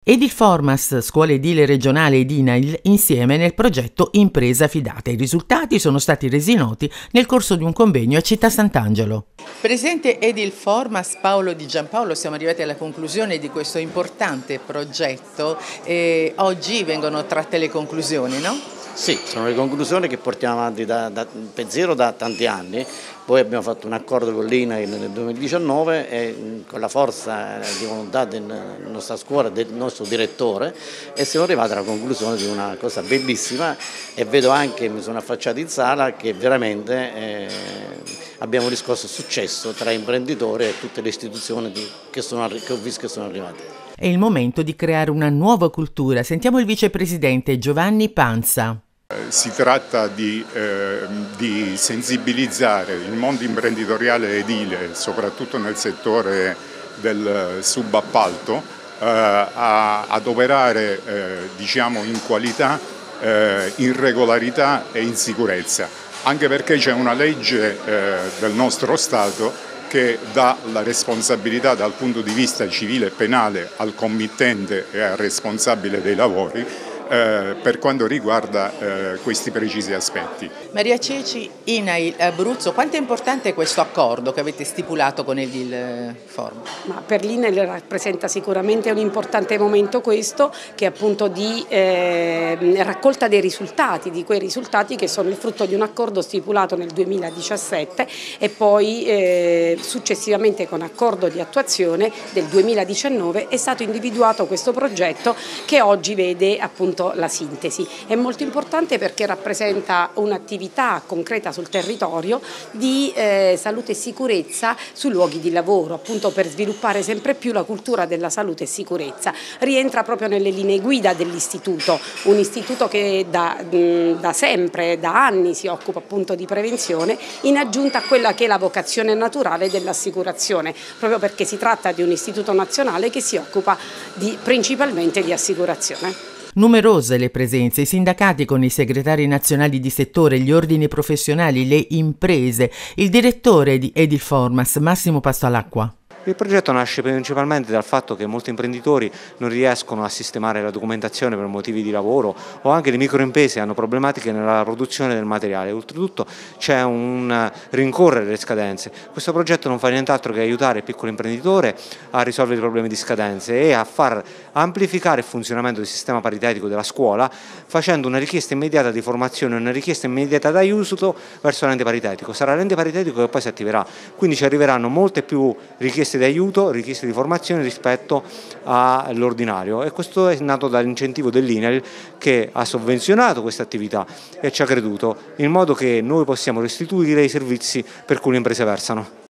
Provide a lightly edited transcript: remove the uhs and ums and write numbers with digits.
Edilformas, Scuola Edile Regionale ed INAIL insieme nel progetto Impresa Fidata. I risultati sono stati resi noti nel corso di un convegno a Città Sant'Angelo. Presidente Edilformas Paolo Di Giampaolo, siamo arrivati alla conclusione di questo importante progetto e oggi vengono tratte le conclusioni, no? Sì, sono le conclusioni che portiamo avanti da pensiero da tanti anni. Poi abbiamo fatto un accordo con l'INAIL nel 2019 e con la forza di volontà della nostra scuola, del nostro direttore, e siamo arrivati alla conclusione di una cosa bellissima e vedo anche, mi sono affacciato in sala, che veramente abbiamo riscosso successo tra imprenditori e tutte le istituzioni che ho visto che sono arrivate. È il momento di creare una nuova cultura. Sentiamo il vicepresidente Giovanni Panza. Si tratta di sensibilizzare il mondo imprenditoriale edile, soprattutto nel settore del subappalto, ad operare diciamo in qualità, in regolarità e in sicurezza, anche perché c'è una legge del nostro Stato che dà la responsabilità dal punto di vista civile e penale al committente e al responsabile dei lavori per quanto riguarda questi precisi aspetti. Maria Ceci, INAIL Abruzzo, quanto è importante questo accordo che avete stipulato con Edilformas? Ma per l'INAIL rappresenta sicuramente un importante momento questo, che è appunto di raccolta dei risultati, di quei risultati che sono il frutto di un accordo stipulato nel 2017 e poi successivamente con accordo di attuazione del 2019 è stato individuato questo progetto che oggi vede appunto la sintesi. È molto importante perché rappresenta un'attività concreta sul territorio di salute e sicurezza sui luoghi di lavoro, appunto per sviluppare sempre più la cultura della salute e sicurezza. Rientra proprio nelle linee guida dell'istituto, un istituto che da sempre, da anni si occupa appunto di prevenzione, in aggiunta a quella che è la vocazione naturale dell'assicurazione, proprio perché si tratta di un istituto nazionale che si occupa principalmente di assicurazione. Numerose le presenze, i sindacati con i segretari nazionali di settore, gli ordini professionali, le imprese, il direttore di Edilformas Massimo Passalacqua. Il progetto nasce principalmente dal fatto che molti imprenditori non riescono a sistemare la documentazione per motivi di lavoro o anche le microimprese hanno problematiche nella produzione del materiale. Oltretutto c'è un rincorrere le scadenze. Questo progetto non fa nient'altro che aiutare il piccolo imprenditore a risolvere i problemi di scadenze e a far amplificare il funzionamento del sistema paritetico della scuola facendo una richiesta immediata di formazione, una richiesta immediata d'aiuto verso l'ente paritetico. Sarà l'ente paritetico che poi si attiverà, quindi ci arriveranno molte più richieste di aiuto, richieste di formazione rispetto all'ordinario e questo è nato dall'incentivo dell'INAIL che ha sovvenzionato questa attività e ci ha creduto in modo che noi possiamo restituire i servizi per cui le imprese versano.